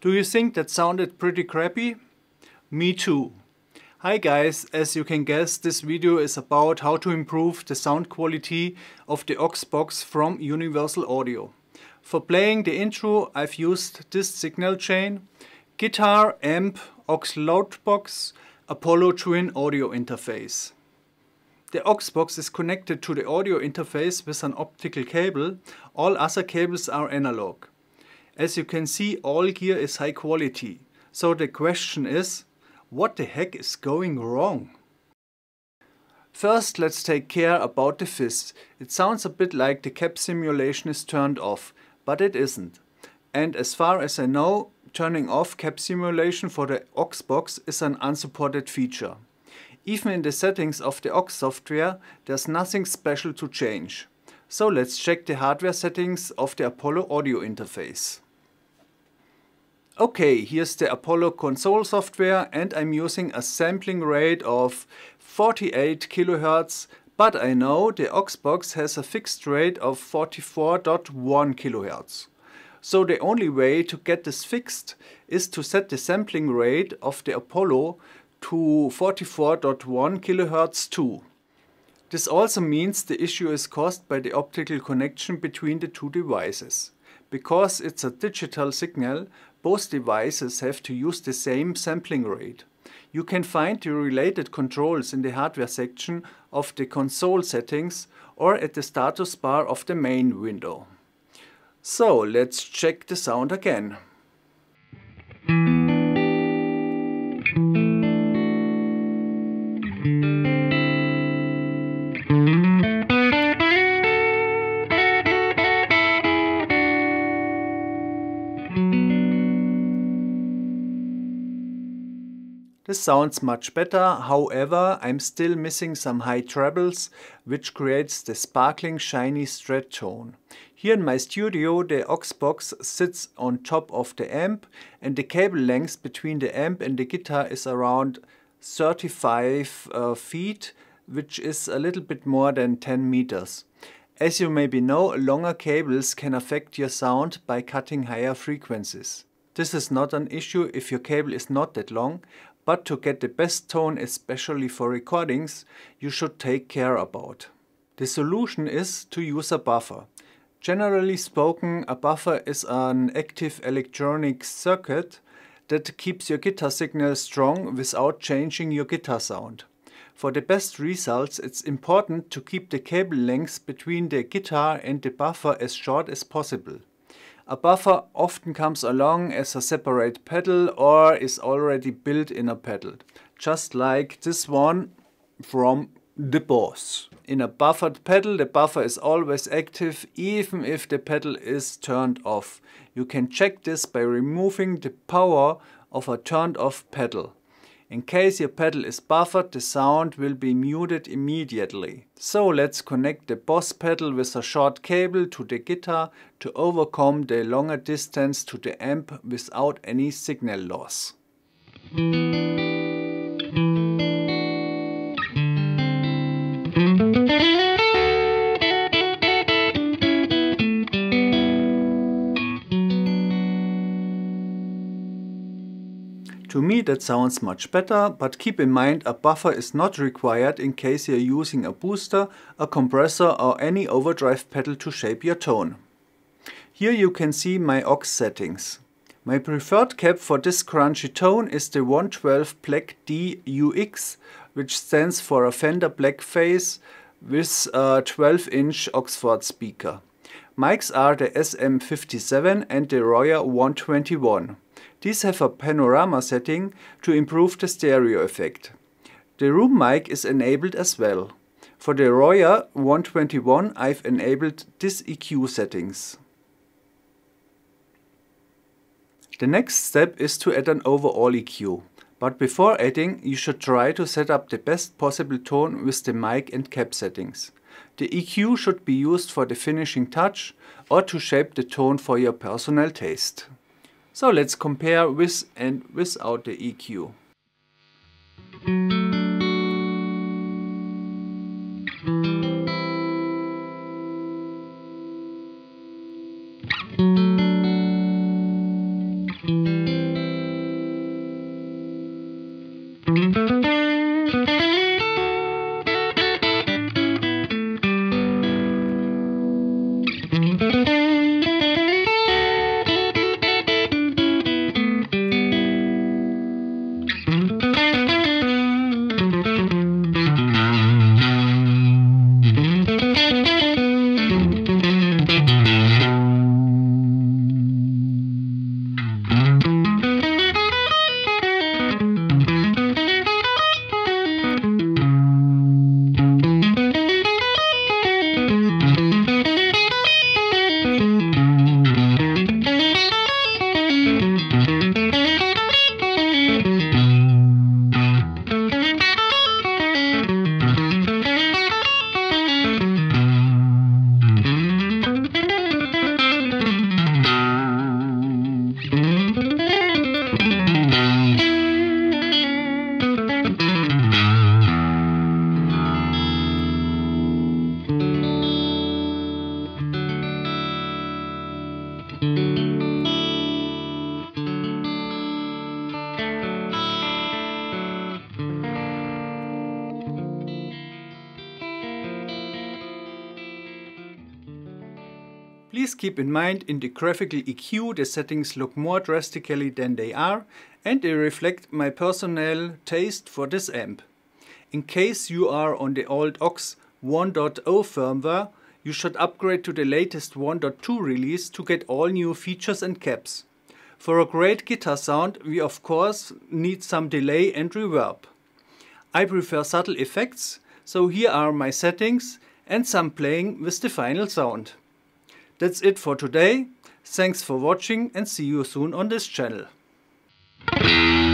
Do you think that sounded pretty crappy? Me too. Hi guys, as you can guess, this video is about how to improve the sound quality of the aux box from Universal Audio. For playing the intro I've used this signal chain: guitar, amp, aux loud box, Apollo Twin audio interface. The aux box is connected to the audio interface with an optical cable. All other cables are analog. As you can see, all gear is high quality. So the question is, what the heck is going wrong? First, let's take care about the fizz. It sounds a bit like the cab simulation is turned off, but it isn't. And as far as I know, turning off cab simulation for the aux box is an unsupported feature. Even in the settings of the aux software, there's nothing special to change. So let's check the hardware settings of the Apollo audio interface. Okay, here's the Apollo console software and I'm using a sampling rate of 48 kHz, but I know the aux box has a fixed rate of 44.1 kHz. So the only way to get this fixed is to set the sampling rate of the Apollo to 44.1 kHz too. This also means the issue is caused by the optical connection between the two devices. Because it's a digital signal, both devices have to use the same sampling rate. You can find the related controls in the hardware section of the console settings or at the status bar of the main window. So let's check the sound again. This sounds much better, however I'm still missing some high trebles, which creates the sparkling shiny strat tone. Here in my studio the aux box sits on top of the amp and the cable length between the amp and the guitar is around 35 feet, which is a little bit more than 10 meters. As you maybe know, longer cables can affect your sound by cutting higher frequencies. This is not an issue if your cable is not that long, but to get the best tone, especially for recordings, you should take care about. The solution is to use a buffer. Generally spoken, a buffer is an active electronic circuit that keeps your guitar signal strong without changing your guitar sound. For the best results, it's important to keep the cable length between the guitar and the buffer as short as possible. A buffer often comes along as a separate pedal or is already built in a pedal, just like this one from the Boss. In a buffered pedal, the buffer is always active even if the pedal is turned off. You can check this by removing the power of a turned off pedal. In case your pedal is buffered, the sound will be muted immediately. So let's connect the Boss pedal with a short cable to the guitar to overcome the longer distance to the amp without any signal loss. To me that sounds much better, but keep in mind a buffer is not required in case you're using a booster, a compressor or any overdrive pedal to shape your tone. Here you can see my aux settings. My preferred cab for this crunchy tone is the 112 Black D UX, which stands for a Fender Black Face with a 12-inch Oxford speaker. Mics are the SM57 and the Royer 121. These have a panorama setting to improve the stereo effect. The room mic is enabled as well. For the Royer 121 I've enabled this EQ settings. The next step is to add an overall EQ. But before adding, you should try to set up the best possible tone with the mic and cab settings. The EQ should be used for the finishing touch or to shape the tone for your personal taste. So let's compare with and without the EQ. Please keep in mind, in the graphical EQ the settings look more drastically than they are, and they reflect my personal taste for this amp. In case you are on the old AUX 1.0 firmware, you should upgrade to the latest 1.2 release to get all new features and caps. For a great guitar sound we of course need some delay and reverb. I prefer subtle effects, so here are my settings and some playing with the final sound. That's it for today. Thanks for watching and see you soon on this channel.